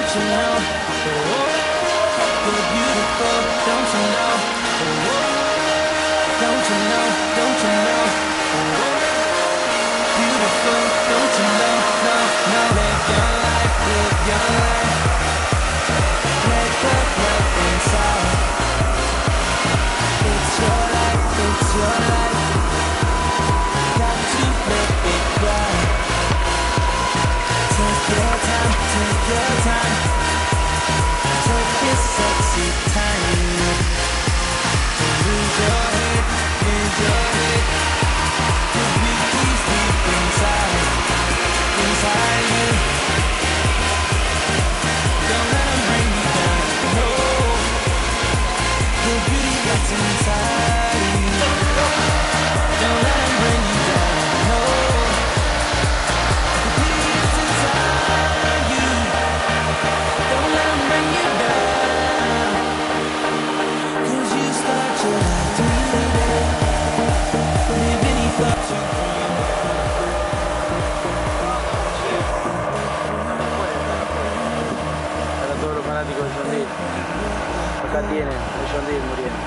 you know? You're beautiful, don't you know? Don't you know? Don't you know? Beautiful, don't you know? No, no. Live your life, live your life. Let the love inside. It's your life, it's your life. Got to live it right. Take your time, take your time. Take your sexy time. Lose your head, lose your head. The beauty's deep inside, inside you. Don't let them bring you down, no. The beauty that's inside you. Don't let them bring you down, no. The beauty that's inside you. Don't let them bring you down. 'Cause you start your life today. Live any thought you Para todos los fanáticos de John Deere. Acá tienen a John Deere muriendo.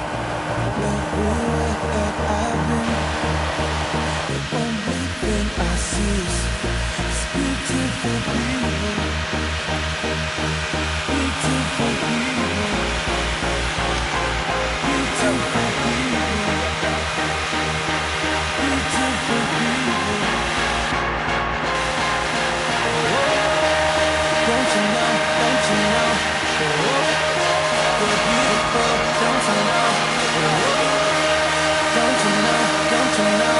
Don't you know? Don't you know? You're beautiful, don't you know? Don't you know? Don't you know?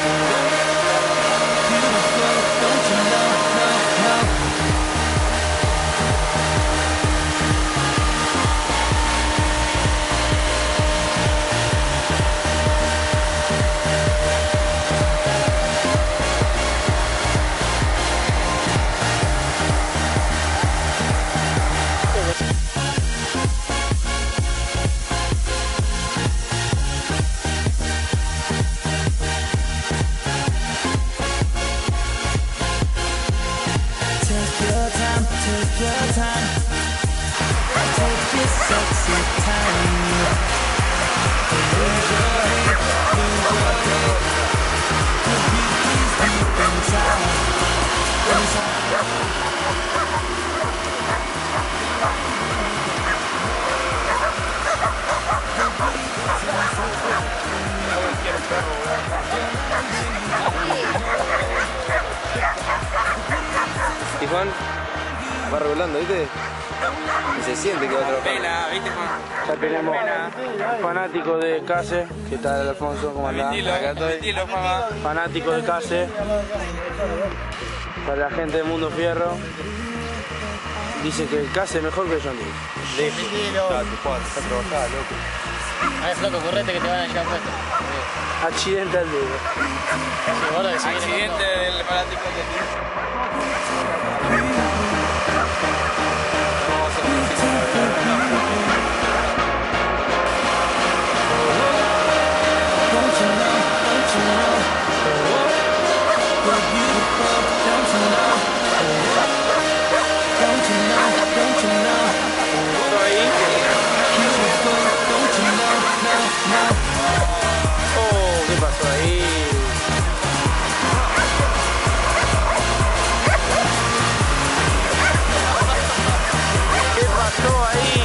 Beautiful, don't you know? No, no. Take your time, take your time. Take your sexy time. Lose your head, lose your head. The beauty's deep inside, inside. Y Juan va regulando, ¿viste? Y se siente que va a trabajar. Pena, ¿viste, Juan? Ya tenemos fanáticos de Case, ¿qué tal Alfonso? ¿Cómo andás? Acá estoy. Metilo, mamá. Fanático de Case, para la gente del Mundo Fierro, dice que el Case es mejor que el John Deere. Está trabajada, loco. Ay, flaco, correte que te van a llevar puesto. Accidente al dedo. Sí, gordo, que se viene Accidente del fanático de Don't you know? Don't you know? You're beautiful, don't you know? Don't you know? Don't you know? Beautiful, don't you know? No, no. Oh, ¿qué pasó ahí? ¿Qué pasó ahí?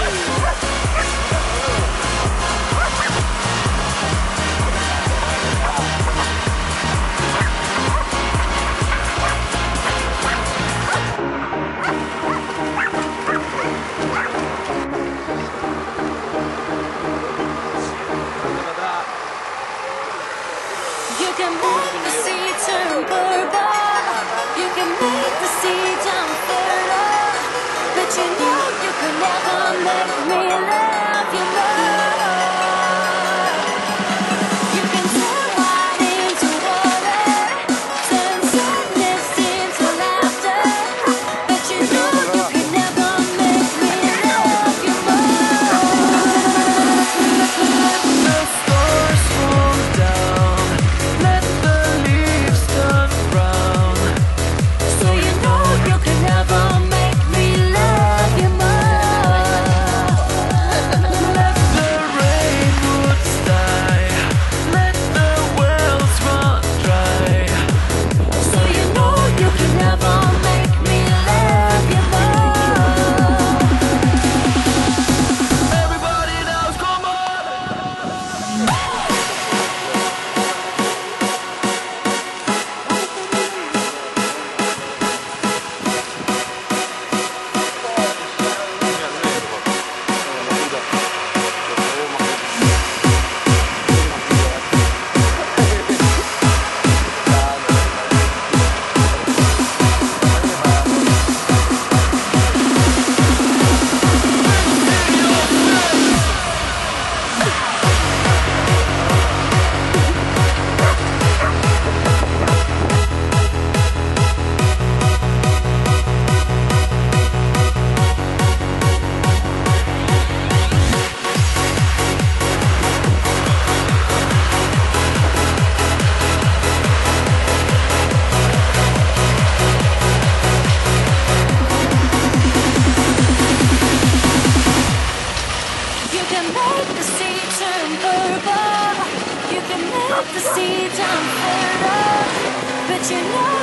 You can make the sea turn purple. You can make the sea turn further. But you know you can never make me love you more. You can turn wine into water, turn sadness into laughter. But you know you can never make me love you more. The stars fall down, let the leaves turn brown. So you know you can never make me love you needs unfair love, but you know